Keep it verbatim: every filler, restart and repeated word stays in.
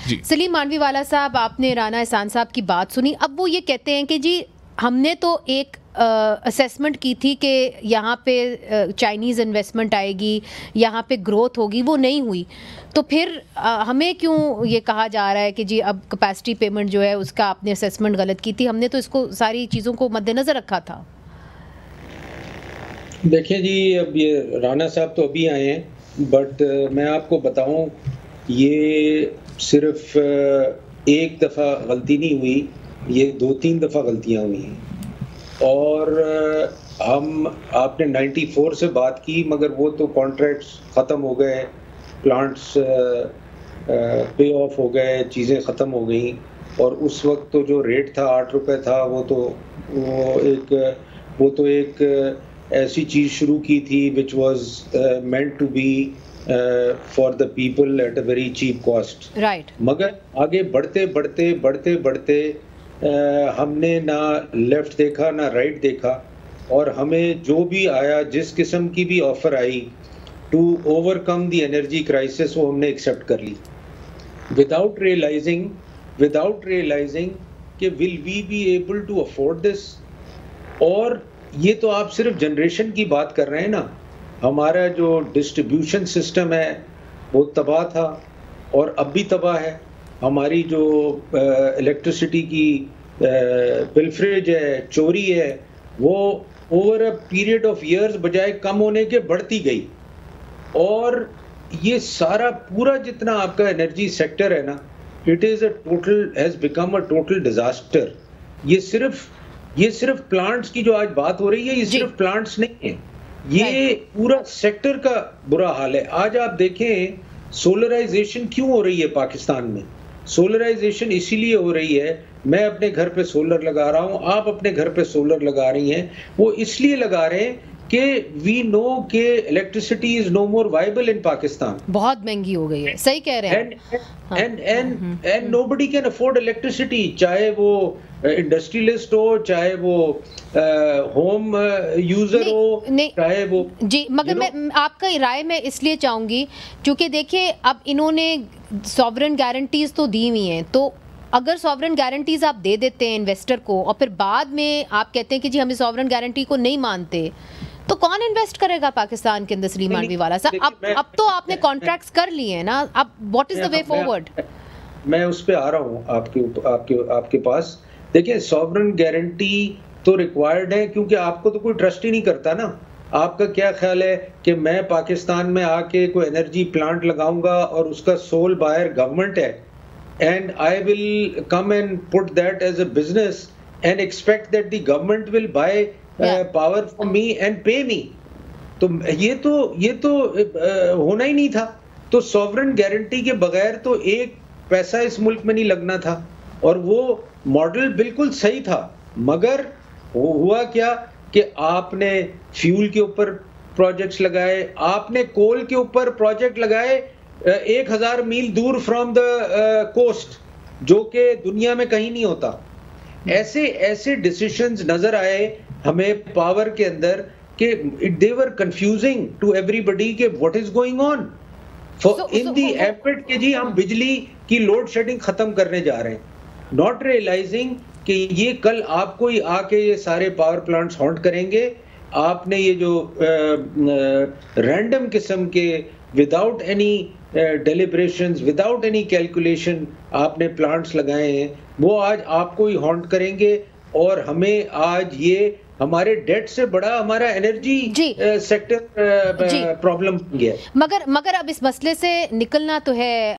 सलीम मांडवीवाला साहब, आपने राना एहसान साहब की बात सुनी। अब वो ये कहते हैं कि जी हमने तो एक असेसमेंट uh, की थी कि यहाँ पे चाइनीज़ uh, इन्वेस्टमेंट आएगी, यहाँ पे ग्रोथ होगी, वो नहीं हुई। तो फिर uh, हमें क्यों ये कहा जा रहा है कि जी अब कैपेसिटी पेमेंट जो है उसका आपने असेसमेंट गलत की थी? हमने तो इसको सारी चीज़ों को मद्देनज़र रखा था। देखिए जी, अब ये राना साहब तो अभी आए हैं, बट uh, मैं आपको बताऊं, ये सिर्फ uh, एक दफ़ा गलती नहीं हुई, ये दो तीन दफ़ा गलतियां हुई हैं। और हम आपने चौरानवे से बात की, मगर वो तो कॉन्ट्रैक्ट्स ख़त्म हो गए, प्लांट्स पे ऑफ हो गए, चीज़ें ख़त्म हो गई। और उस वक्त तो जो रेट था आठ रुपए था, वो तो वो एक वो तो एक ऐसी चीज़ शुरू की थी which was meant to be for the people at a very cheap cost, right. मगर आगे बढ़ते बढ़ते बढ़ते बढ़ते Uh, हमने ना लेफ्ट देखा ना राइट देखा, और हमें जो भी आया, जिस किस्म की भी ऑफर आई to overcome the energy crisis, वो हमने एक्सेप्ट कर ली विदाउट रियलाइजिंग विदाउट रियलाइजिंग कि will we be able to afford this. और ये तो आप सिर्फ जनरेशन की बात कर रहे हैं ना, हमारा जो डिस्ट्रीब्यूशन सिस्टम है वो तबाह था और अब भी तबाह है। हमारी जो इलेक्ट्रिसिटी की पिलफरेज है, चोरी है, वो over a period of years बजाय कम होने के बढ़ती गई। और ये सारा पूरा जितना आपका एनर्जी सेक्टर है ना, it is a total has become a total disaster. ये सिर्फ ये सिर्फ प्लांट्स की जो आज बात हो रही है, ये सिर्फ प्लांट्स नहीं है, ये पूरा सेक्टर का बुरा हाल है। आज आप देखें सोलराइजेशन क्यों हो रही है पाकिस्तान में। सोलराइजेशन इसीलिए हो रही है, मैं अपने घर पे सोलर लगा रहा हूं, आप अपने घर पे सोलर लगा रही हैं, वो इसलिए लगा रहे हैं कि वी नो कि electricity is no more viable in Pakistan. बहुत महंगी हो गई है, सही कह रहे हैं। And and and nobody can afford electricity, चाहे वो इंडस्ट्रियलिस्ट हो, चाहे वो होम यूजर हो, चाहे वो जी। मगर मैं आपका राय मैं इसलिए चाहूंगी क्योंकि देखिए अब इन्होंने सॉवरेन गारंटीज तो दी हुई हैं, तो अगर सॉवरेन गारंटीज आप दे देते हैं इन्वेस्टर को और फिर बाद में आप कहते हैं कि जी हम इस सॉवरेन गारंटी को नहीं मानते, तो कौन इन्वेस्ट करेगा पाकिस्तान के अंदर? सलीम मांडवीवाला साहब, अब अब तो आपने कॉन्ट्रैक्ट्स कर लिए हैं ना, अब what is the way forward? मैं उस पे आ रहा हूँ आपके आपके आपके पास। देखिए, सॉवरेन गारंटी तो रिक्वायर्ड है, क्योंकि आपको तो कोई ट्रस्ट ही नहीं करता ना। आपका क्या ख्याल है कि मैं पाकिस्तान में आके कोई एनर्जी प्लांट लगाऊंगा और उसका सोल बायर गवर्नमेंट है, and I will come and put that as a business and expect that the government will buy power from me and pay me? तो ये तो ये तो uh, होना ही नहीं था। तो सॉवरेन गारंटी के बगैर तो एक पैसा इस मुल्क में नहीं लगना था, और वो मॉडल बिल्कुल सही था। मगर वो हुआ क्या कि आपने फ्यूल के ऊपर प्रोजेक्ट्स लगाए, आपने कोल के ऊपर प्रोजेक्ट लगाए एक हजार मील दूर फ्रॉम द कोस्ट, जो कि दुनिया में कहीं नहीं होता। ऐसे ऐसे डिसीजंस नजर आए हमें पावर के अंदर कि they were confusing to everybody के what is going on in the effort के जी हम बिजली की लोड शेडिंग खत्म करने जा रहे हैं, नॉट रियलाइजिंग कि ये कल आपको ही आके ये सारे पावर प्लांट्स हॉन्ट करेंगे। आपने ये जो रैंडम किस्म के without any deliberations, without any calculation आपने प्लांट्स लगाए हैं, वो आज आपको ही हॉन्ट करेंगे। और हमें आज ये हमारे डेट से बड़ा हमारा एनर्जी सेक्टर प्रॉब्लम गया। मगर मगर अब इस मसले से निकलना तो है